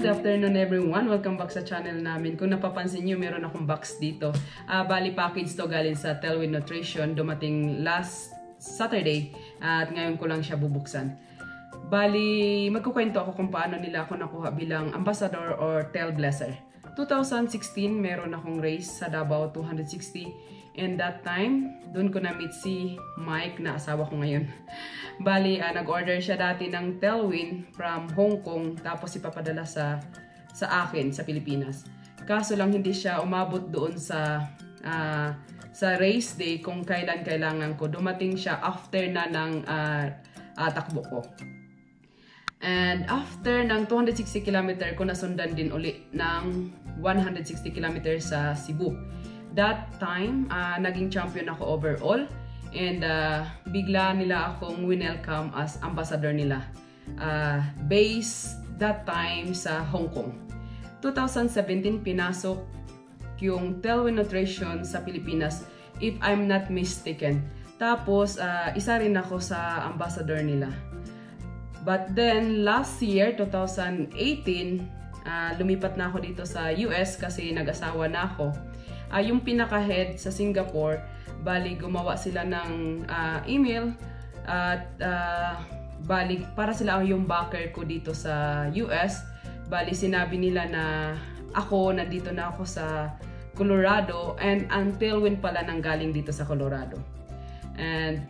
Good afternoon everyone. Welcome back sa channel namin. Kung napapansin nyo, meron akong box dito. Bali package to galing sa Telwin Nutrition. Dumating last Saturday at ngayon ko lang siya bubuksan. Bali, magkukwento ako kung paano nila ako nakuha bilang ambassador or Tel Blesser. 2016, meron akong race sa Davao 260. And that time, doon ko na-meet si Mike na asawa ko ngayon. Bali, nag-order siya dati ng Telwin from Hong Kong tapos ipapadala sa akin sa Pilipinas. Kaso lang hindi siya umabot doon sa race day kung kailan kailangan ko. Dumating siya after na ng takbo ko. And after ng 260 km ko nasundan din uli ng 160 km sa Cebu. That time, naging champion ako overall and bigla nila akong winelcome as ambassador nila. Based that time sa Hong Kong. 2017, pinasok yung Telwin Nutrition sa Pilipinas, if I'm not mistaken. Tapos, isa rin ako sa ambassador nila. But then, last year, 2018, lumipat na ako dito sa US kasi nag-asawa na ako. Yung pinaka-head sa Singapore, bali gumawa sila ng email at bali para sila yung backer ko dito sa US. Bali sinabi nila na nandito na ako sa Colorado and ang Telwin pala nanggaling dito sa Colorado. And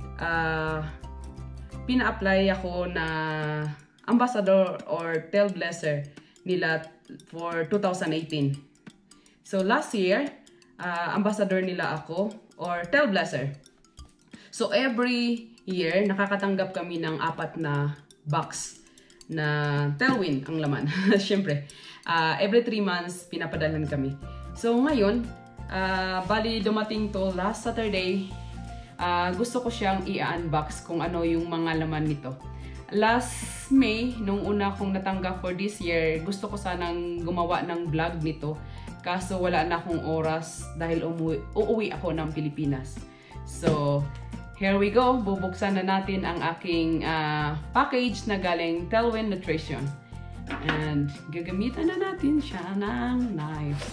pina-apply ako na ambassador or Tel Blesser nila for 2018. So last year, ambassador nila ako or Tel Blesser. So every year nakakatanggap kami ng 4 na box na Telwin ang laman. Syempre, every 3 months pinapadalan kami. So ngayon, bali dumating to last Saturday. Gusto ko siyang i-unbox kung ano yung mga laman nito. Last May, nung una kong natanggap for this year, gusto ko sanang gumawa ng vlog nito. Kaso wala na akong oras dahil uuwi ako ng Pilipinas. So, here we go. Bubuksan na natin ang aking package na galing Telwin Nutrition. And gagamitan na natin siya ng knife.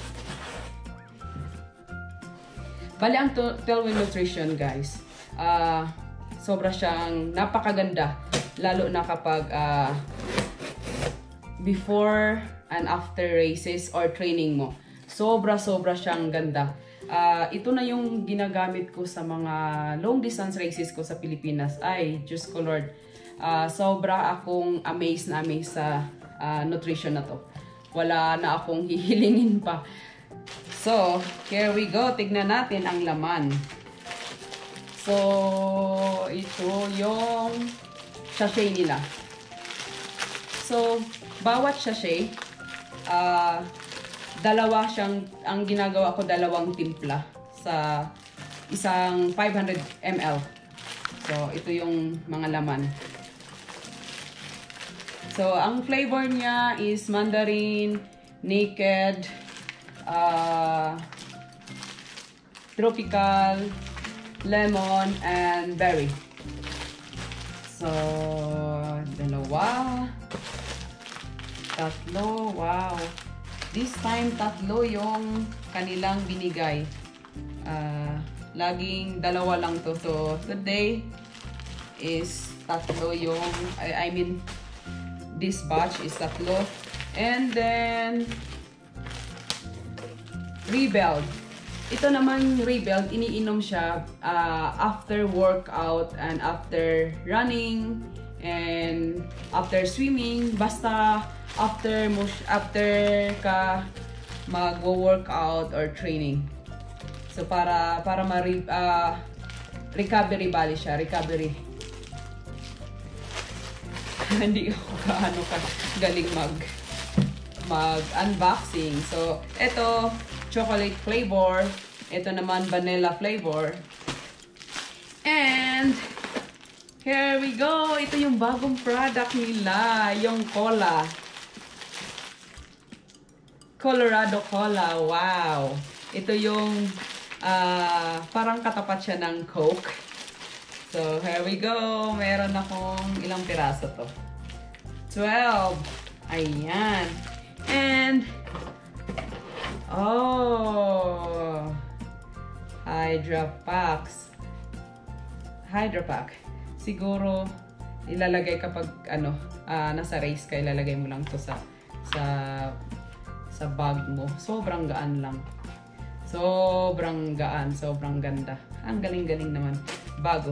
Bali ang Telwin Nutrition, guys. Sobra siyang napakaganda. Lalo na kapag before and after races or training mo. Sobra siyang ganda. Ito na yung ginagamit ko sa mga long distance races ko sa Pilipinas. Ay, Diyos ko Lord. Sobra akong amazed sa nutrition na to. Wala na akong hihilingin pa. So, here we go. Tignan natin ang laman. So, ito yung sachet nila. So, bawat sachet, ang ginagawa ko, 2 timpla sa isang 500 ml. So, ito yung mga laman. So, ang flavor niya is mandarin, naked, tropical, lemon, and berry. So, 2, 3, wow. This time, 3 yung kanilang binigay. Laging 2 lang to. So, today is 3 yung, I mean, this batch is 3. And then, Rebel. Ito naman, Rebel, iniinom siya after workout and after running and after swimming. Basta after ka mag-workout or training. So para recovery bali siya, recovery. Hindi ako gaano galing mag-unboxing. So ito chocolate flavor, ito naman vanilla flavor. And here we go. Ito yung bagong product nila, yung cola. Colorado Cola. Wow. Ito yung parang katapat siya ng Coke. So, here we go. Meron akong ilang piraso to. 12. Ayan. And, oh, Hydra Packs. Hydra Pack. Siguro, ilalagay kapag, nasa race ka, ilalagay mo lang to sa bag mo. Sobrang gaan lang. Sobrang gaan, sobrang ganda. Ang galing-galing naman. Bago.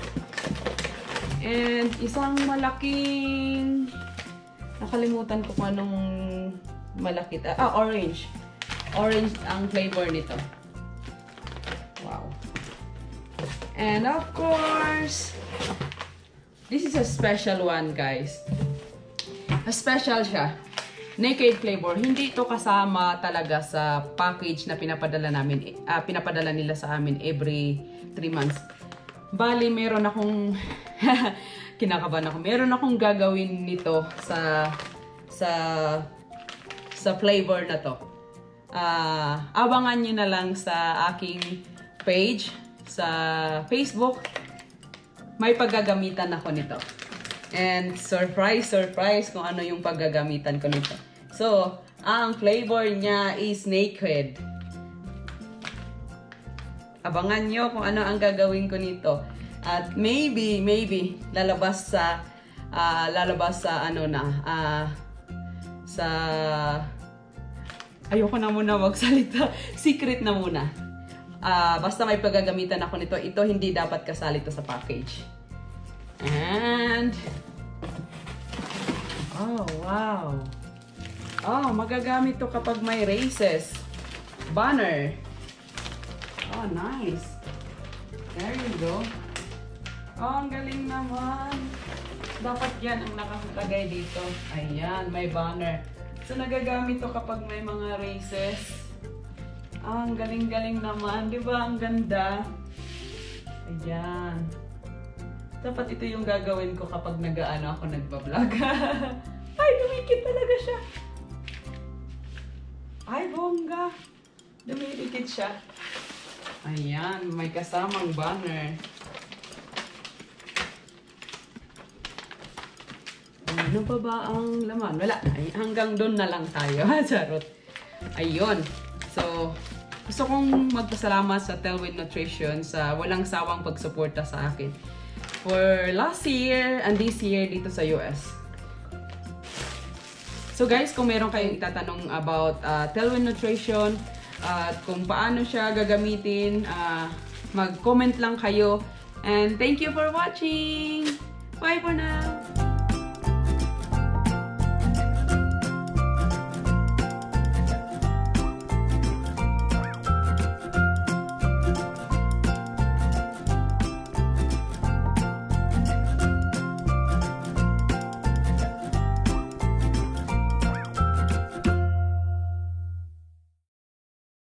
And isang malaking, nakalimutan ko kung anong malaki. Orange. Orange ang flavor nito. Wow. And of course, this is a special one, guys. A special siya. Naked flavor. Hindi ito kasama talaga sa package na pinapadala namin. Pinapadala nila sa amin every 3 months. Bali, meron akong kinakabahan ako. Meron akong gagawin nito sa flavor na to. Abangan nyo na lang sa aking page sa Facebook. May paggagamitan ako nito. And surprise kung ano yung paggagamitan ko nito. So, ang flavor niya is naked. Abangan nyo kung ano ang gagawin ko nito. At maybe lalabas sa ayoko na muna magsalita. Secret na muna. Basta may paggagamitan ako nito. Ito hindi dapat kasali to sa package. And oh, wow. Oh, magagamit to kapag may races. Banner. Oh, nice. There you go. Oh, ang galing naman. Dapat yan ang nakalagay dito. Ayan, may banner. So, nagagamit to kapag may mga races. Ah, ang galing-galing naman. Di ba? Ang ganda. Ayan. Dapat ito yung gagawin ko kapag ako nagbablog. Ay, dumikit talaga siya. Ay, bongga. Dumikit siya. Ayan, may kasamang banner. Ano pa ba ang laman? Wala. Ay, hanggang doon na lang tayo. Charot. Ayun. So, gusto kong magpasalamat sa Telwin Nutrition sa walang sawang pagsuporta sa akin for last year and this year dito sa US. So guys, kung meron kayong itatanong about Telwin Nutrition at kung paano siya gagamitin, mag-comment lang kayo. And thank you for watching! Bye for now!